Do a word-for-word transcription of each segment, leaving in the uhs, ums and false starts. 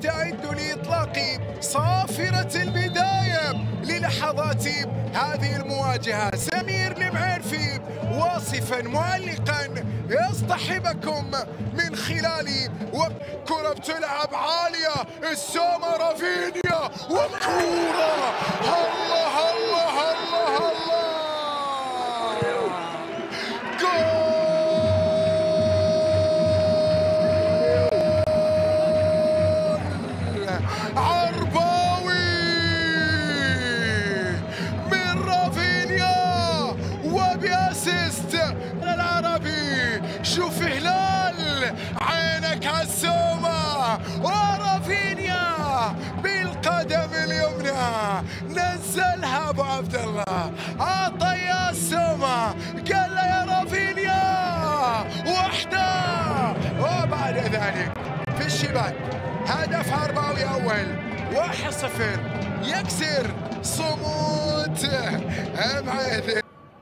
يستعد لإطلاق صافرة البداية للحظات هذه المواجهة. سمير المعرفي واصفا معلقا يصطحبكم من خلال كرة بتلعب عالية، السومة رافينيا والكورة الله الله الله الله جول عرباوي من رافينيا وبأسيست العربي. شوف هلال عينك عالسومة ورافينيا بالقدم اليمنى نزلها ابو عبد الله، عطى يا السومة قال له يا رافينيا وحده، وبعد ذلك في الشباك هدف عرباوي اول واحد صفر يكسر صمود معاذ.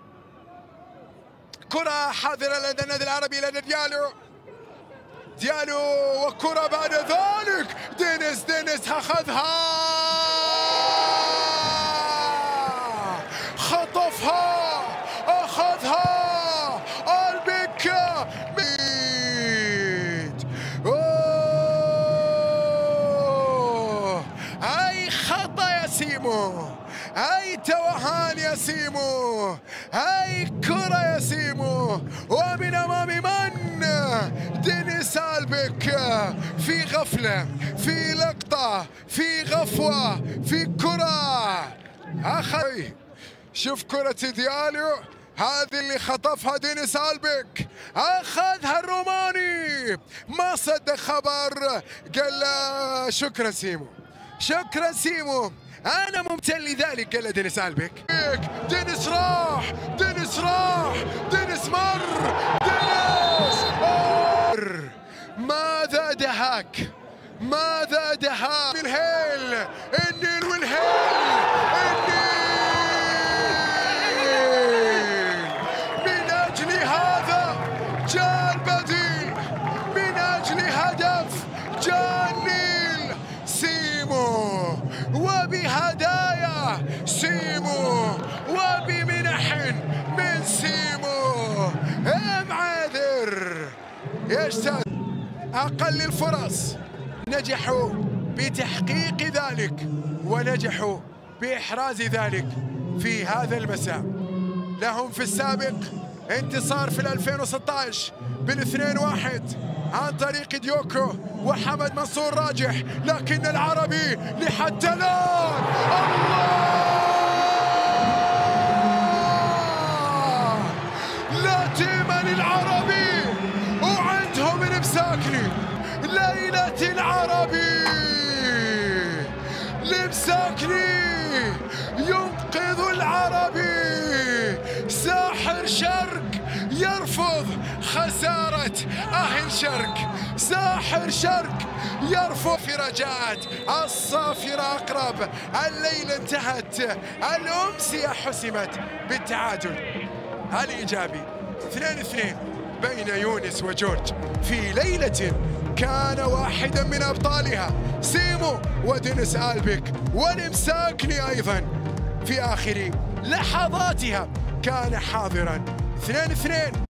كرة حاضرة لدى النادي العربي لدى ديالو ديالو وكرة بعد ذلك دينيس دينيس اخذها خطفها اخذها البك ميت. اوه اي خطا يا سيمو، اي توهان يا سيمو، اي كرة يا سيمو، ومن امام من؟ دينيس البك في غفلة، في لقطة، في غفوة، في كرة اخذ. شوف كرة ديالو هذه اللي خطفها دينيس البك، اخذها الروماني ما صدق خبر، قال له شكرا سيمو شكرا سيمو انا ممتن لذلك. قال له دينيس البك دينيس راح دينيس راح دينيس مر دينيس مر. ماذا دهاك ماذا دهاك الهيل النيل والهيل النيل. من اجل هذا جاء البديل، من اجل هدف جاء النيل. سيمو وبهدايا سيمو وبمنح من سيمو. معاذر يجتاز أقل الفرص، نجحوا بتحقيق ذلك ونجحوا بإحراز ذلك في هذا المساء. لهم في السابق انتصار في ألفين وستة عشر بالاثنين واحد عن طريق ديوكو وحمد منصور راجح، لكن العربي لحتى الآن الله لا تيمن العربي وعندهم المساكني. ليلة العربي المساكني ينقذ العربي. ساحر شرق يرفض خسارة أهل شرق، ساحر شرق يرفض في رجاءات الصافرة أقرب. الليلة انتهت، الأمسية حسمت بالتعادل الإيجابي اثنين اثنين بين يونس وجورج في ليلة كان واحدا من أبطالها سيمو ودينيس البك، والمساكني أيضا في آخر لحظاتها كان حاضرا. اثنين اثنين.